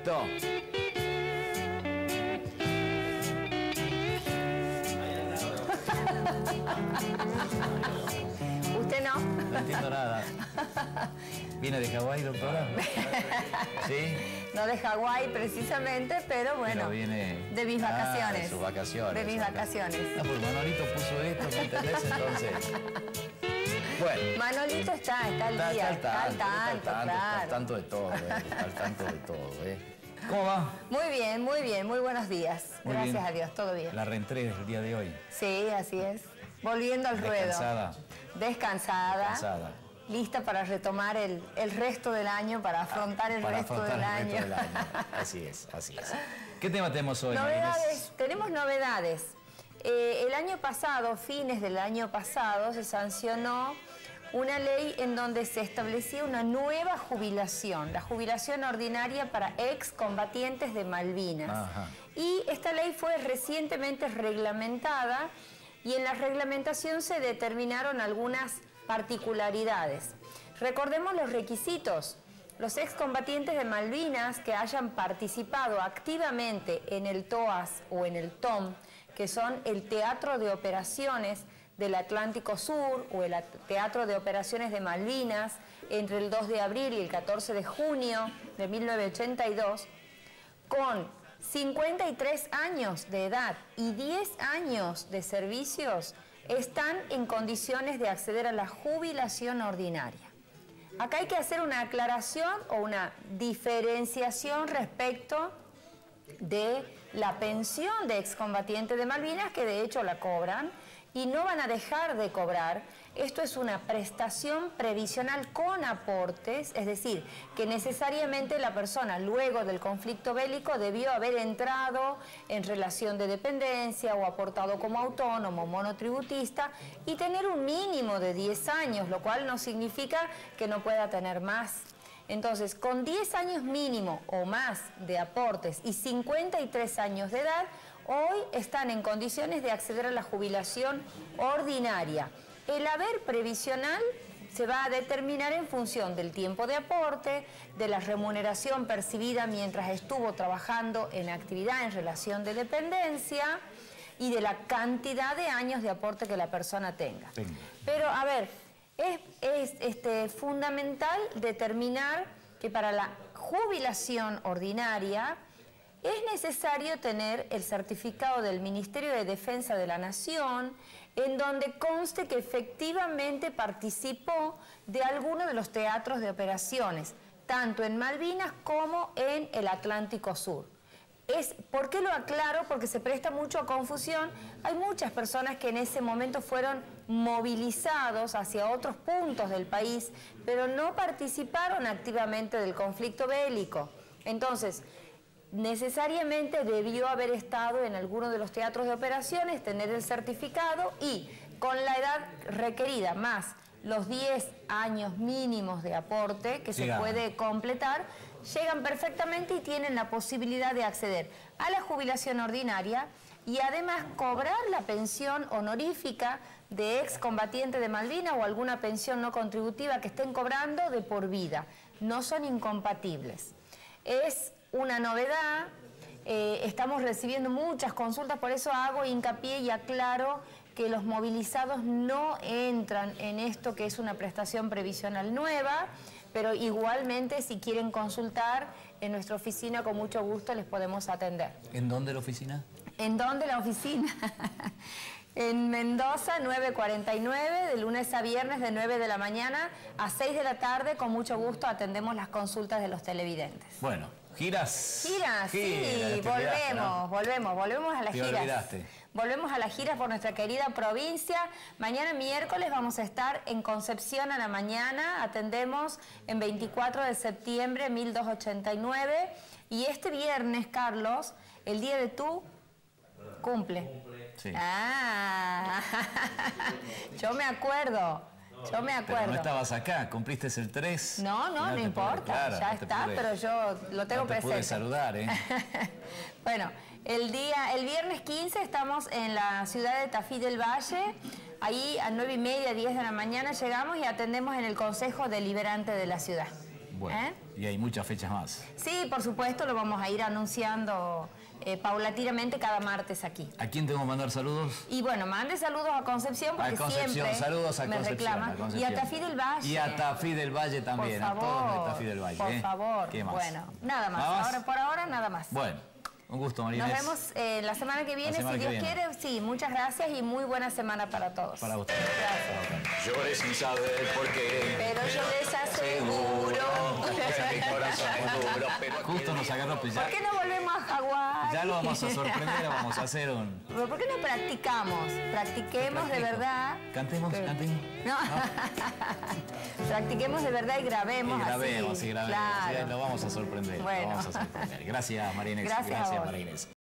¿Usted no? No entiendo nada. ¿Viene de Hawái, doctora? ¿Sí? No de Hawái precisamente, pero bueno, pero viene... de mis vacaciones. De sus vacaciones. De mis vacaciones. No, pues Manolito puso esto, ¿me entendés? Entonces... Bueno. Manolito está al día, está al tanto, claro. Al tanto de todo, al tanto de todo, ¿Cómo va? Muy bien, muy buenos días. Muy Gracias bien. a Dios, todo bien. La reentrega del día de hoy. Sí, así es. Volviendo al ruedo. Descansada. Lista para retomar el resto del año, para afrontar el resto del año. Así es, así es. ¿Qué tema tenemos hoy? Novedades, tenemos novedades. El año pasado, fines del año pasado, se sancionó una ley en donde se establecía una nueva jubilación, la jubilación ordinaria para excombatientes de Malvinas. Ajá. Y esta ley fue recientemente reglamentada y en la reglamentación se determinaron algunas particularidades. Recordemos los requisitos. Los excombatientes de Malvinas que hayan participado activamente en el TOAS o en el TOM, que son el Teatro de Operaciones del Atlántico Sur o el Teatro de Operaciones de Malvinas entre el 2 de abril y el 14 de junio de 1982, con 53 años de edad y 10 años de servicios, están en condiciones de acceder a la jubilación ordinaria. Acá hay que hacer una aclaración o una diferenciación respecto de la pensión de excombatiente de Malvinas, que de hecho la cobran y no van a dejar de cobrar. Esto es una prestación previsional con aportes, es decir, que necesariamente la persona luego del conflicto bélico debió haber entrado en relación de dependencia o aportado como autónomo, monotributista y tener un mínimo de 10 años, lo cual no significa que no pueda tener más. Entonces, con 10 años mínimo o más de aportes y 53 años de edad, hoy están en condiciones de acceder a la jubilación ordinaria. El haber previsional se va a determinar en función del tiempo de aporte, de la remuneración percibida mientras estuvo trabajando en actividad en relación de dependencia y de la cantidad de años de aporte que la persona tenga. Pero, a ver, es fundamental determinar que para la jubilación ordinaria es necesario tener el certificado del Ministerio de Defensa de la Nación, en donde conste que efectivamente participó de alguno de los teatros de operaciones, tanto en Malvinas como en el Atlántico Sur. ¿Por qué lo aclaro? Porque se presta mucho a confusión. Hay muchas personas que en ese momento fueron movilizados hacia otros puntos del país, pero no participaron activamente del conflicto bélico. Entonces, necesariamente debió haber estado en alguno de los teatros de operaciones, tener el certificado y con la edad requerida más los 10 años mínimos de aporte que se puede completar, llegan perfectamente y tienen la posibilidad de acceder a la jubilación ordinaria y además cobrar la pensión honorífica de excombatiente de Malvinas o alguna pensión no contributiva que estén cobrando de por vida. No son incompatibles. Es una novedad, estamos recibiendo muchas consultas, por eso hago hincapié y aclaro que los movilizados no entran en esto que es una prestación previsional nueva, pero igualmente si quieren consultar en nuestra oficina con mucho gusto les podemos atender. ¿En dónde la oficina? ¿En dónde la oficina? En Mendoza 949, de lunes a viernes de 9 de la mañana a 6 de la tarde, con mucho gusto atendemos las consultas de los televidentes. Bueno, giras. Giras, sí, volvemos a las giras. Olvidaste. Volvemos a las giras por nuestra querida provincia. Mañana miércoles vamos a estar en Concepción a la mañana. Atendemos en 24 de septiembre 1289. Y este viernes, Carlos, el día de tu cumple. Sí. Ah, yo me acuerdo. Pero no estabas acá, cumpliste el 3. No importa, claro, ya está, pero yo lo tengo presente. No te pude saludar, ¿eh? Bueno, el viernes 15 estamos en la ciudad de Tafí del Valle. Ahí a 9:30, 10 de la mañana llegamos y atendemos en el Consejo Deliberante de la ciudad. Bueno, Y hay muchas fechas más. Sí, por supuesto, lo vamos a ir anunciando paulatinamente cada martes aquí. ¿A quién tengo que mandar saludos? Y bueno, mande saludos a Concepción, porque siempre saludos a me Concepción, reclama. a Concepción. Y a Tafí del Valle. Y a Tafí del Valle también, por favor, a todos de Tafí del Valle. Por favor. ¿Qué más? Bueno, nada más. ¿Nada más? Ahora, por ahora, nada más. Bueno, un gusto, María Inés. Nos vemos la semana que viene, si Dios quiere. Sí, muchas gracias y muy buena semana para todos. Para usted. Gracias. Lloré sin saber por qué. Pero yo les aseguro. Que mi corazón es duro, pero Justo nos agarró pues ¿Por qué no volvemos a Hawái? Ya lo vamos a sorprender, vamos a hacer un... ¿Pero por qué no practicamos? Practiquemos de verdad. Cantemos. No. Practiquemos de verdad y grabemos. Y grabemos. Claro. Sí, lo vamos a sorprender. Bueno. Lo vamos a sorprender. Gracias, María Inés. Gracias a vos. María Inés.